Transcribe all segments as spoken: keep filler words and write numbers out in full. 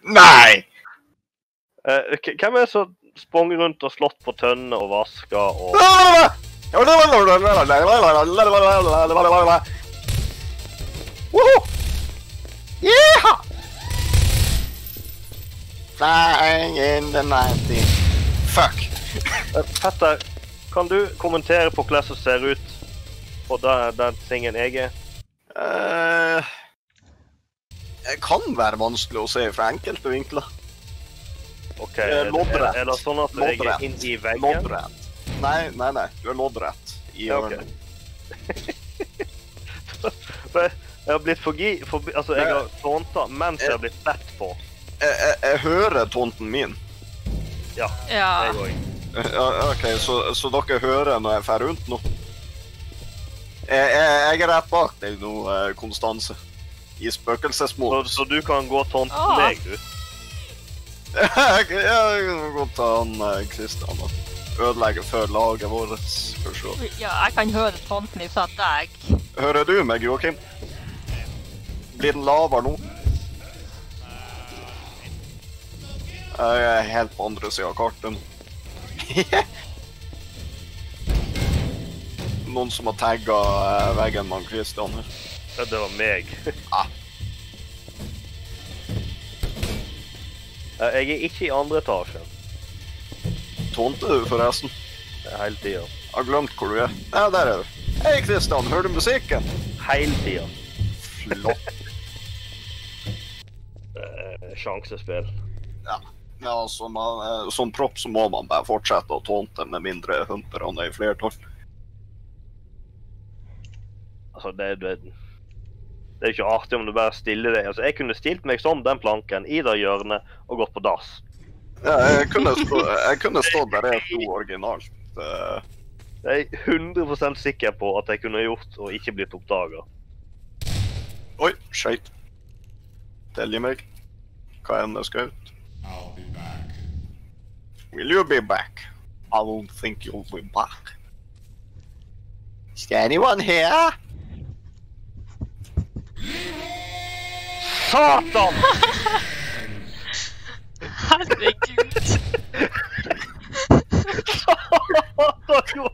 Nei! Uh, hvem er det som sprang rundt og slått på tønne og vaska og... Woohoo! Yeah! Flying in the night. Fuck. Uh, Petter, kan du kommentere på hvordan det ser ut på den, den tingen jeg er? Uh, det kan være vanskelig å se fra enkelte vinkler. Ok, er, er, er det sånn at jeg er inn i veggen? Loddrett. Nei, nei, nei, du er loddrett i hjørnet. Okay. Jeg har blitt forgi, forbi, altså jeg har tånta mens jeg har blitt sett på. Jeg, jeg, jeg hører tånten min. Ja, ja. Jeg går. Ja, ok, så, så dere hører når jeg fer rundt nå? Jeg, jeg, jeg er rett bak deg nå, Konstanse. I spøkelsesmodus. Så, så du kan gå tånten ah. deg, du? Jeg kan godt ta han Kristian og ødelegge før laget vårt. Ja, jeg kan høre tånten ifra deg. Hører du meg, Joachim? Blir den lavere nå? Jeg er helt på andre siden av karten. Noen som har tagget veggen med Kristian her. Ja, det var meg. Ah. Jeg er ikke i andre etasjen. Tånte du forresten? Hele tiden. Jeg har glemt hvor du er. Ja, der er du. Hei Kristian, hører du musikken? Hele tiden. Flott. Sjansespill. Ja, ja som, man, som propp så må man bare fortsette å tånte med mindre humperne i flertall. Altså, det, det, det er ikke artig om du bare stiller deg. Altså, jeg kunne stilt meg som den planken i det hjørnet og gått på dass. Ja, jeg kunne, stå, jeg kunne stått der jeg sto originalt. Uh... Jeg er hundre prosent sikker på at jeg kunne gjort og ikke blitt oppdaget. Oi, skjeit. Telje meg. Hva enn det skal ut? I'll be back. Will you be back? I don't think you'll be back. Is there anyone here? Satan! Herregud. Satan,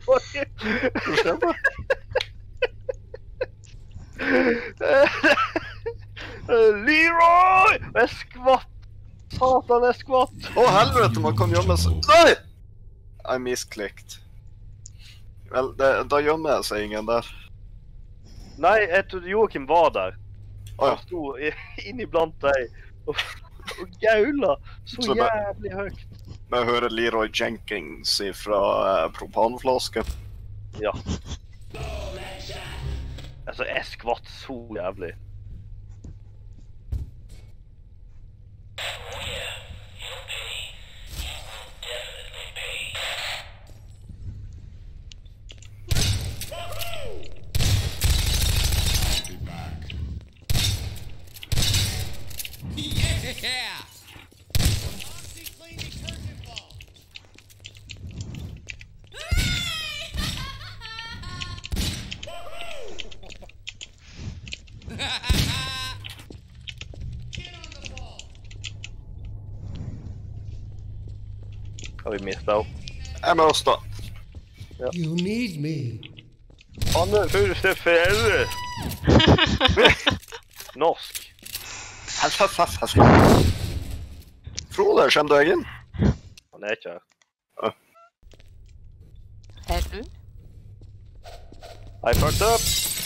Leroy! Jeg skvatt! Satan, jeg skvatt! Å helvete, man kan gjemme seg. Nei! Jeg misklikt. Vel, det, da gjemmer jeg seg ingen der. Nei, jeg trodde Joachim var der. Oh, ja. Han sto inni blant deg og, og gaula så, så jævlig høyt. Jeg hører Leroy Jenkins fra uh, propanflasken. Ja. Altså, jeg skvatt så jævlig. Yeah! Har vi mistet opp? Jeg må stå. Ja. You need me. Han er første ferie. Norsk. Frode, kommer du inn? Han er ikke her. Ja. Er du? I fucked up.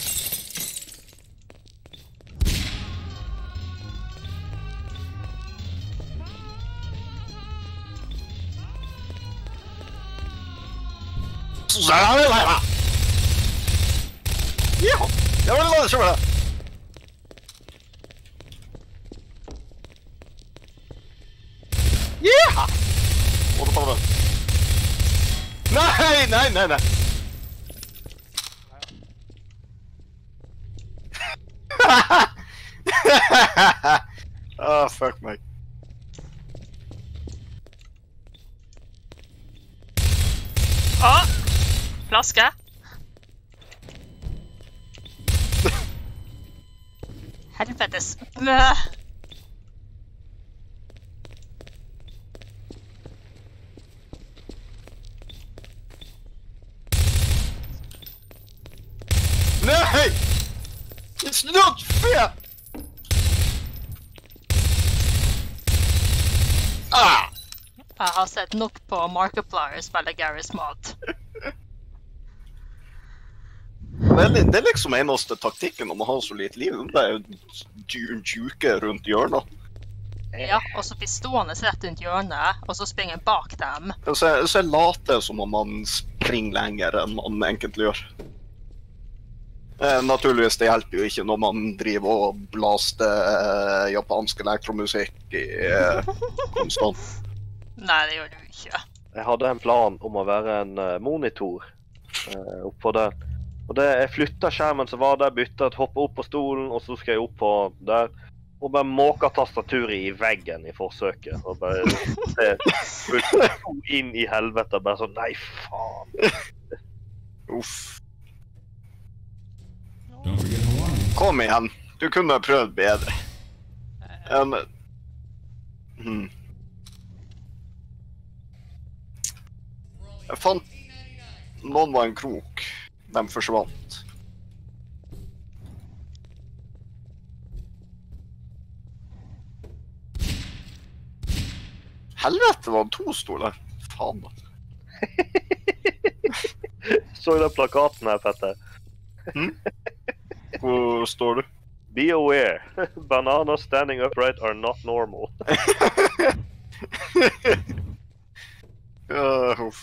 Ja, jeg vil la det kjøre det. Ja! Måte på det. Nei, nei, nei, nei. Ah, fuck meg. Åh! Flaske. Helvetes. Bøh. It's not fair! Ah! Jeg har sett nok på Markiplier spille Garrys mat. Det er, det er liksom eneste taktikken om å ha så lite liv. Det er jo juke rundt hjørnet. Ja, og så blir stående rett rundt hjørnet, og så springer jeg bak dem. Så jeg, så jeg later som om man springer lenger enn man egentlig gjør. Eh, naturligvis, det hjelper jo ikke når man driver og blaster eh, japansk elektromusikk i eh, konstant. Nei, det gjør du ikke. Jeg hadde en plan om å være en uh, monitor uh, oppå der. Og det, jeg flyttet skjermen som var der, byttet, hoppet opp på stolen, og så skal jeg opp på der. Og bare måka tastaturet i veggen i forsøket. Og bare det, fullt inn i helvete, bare sånn, nei faen. Uff. Kom igjen, du kunne prøvd bedre. Um, hmm. Jeg fant noen var en krok. De forsvant. Helvete, var det to stoler? Faen da. Så den plakaten her, Petter? Hmm? Hvor står du? Be aware. Bananas standing upright are not normal. Ja, huff.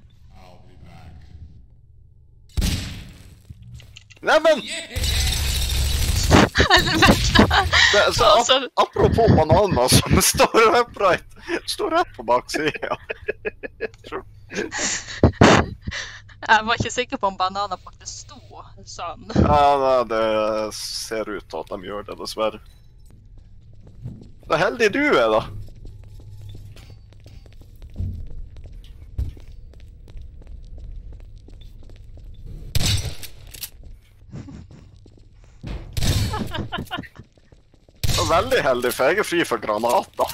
Neimen! Helvete! Det- Så ap apropos bananer som står upright, står rett på baksiden. Jeg var ikke sikker på om bananer faktisk sto sånn. Ja, det, det ser ut til at de gjør det, dessverre. Det er heldig du er, da. Det er veldig heldig, for jeg er fri for granater.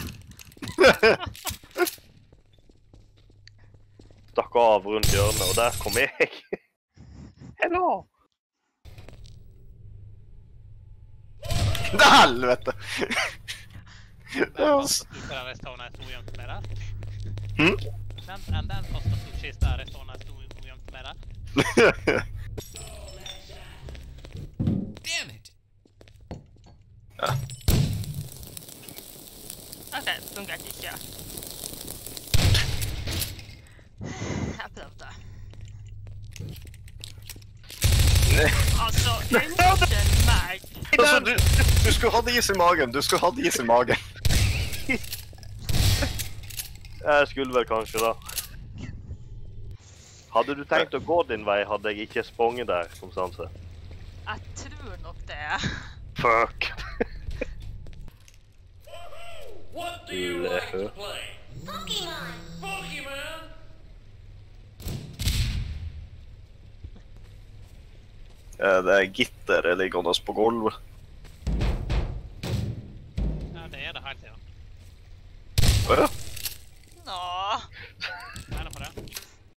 Stakk av rundt hjørnet, og der kom jeg. Hello! Det er helvete! Den stående sto gjemt med deg? Hm? Den, den, den første storkista er stående sto gjemt med deg? Damn it! Ja. Ok, det fungerte ikke. Jeg prøvde. Altså, unnskyld meg. Altså, du, du skulle hatt is i magen, du skulle hatt is i magen. Jeg skulle vel kanskje da. Hadde du tenkt å gå din vei, hadde jeg ikke sprunget der, som sanse. Jeg tror nok det. Fuck. What do you like to play? Pokemon! Pokemon! Det er gitter liggende på gulvet. Ja, det er det helt, ja. Hva?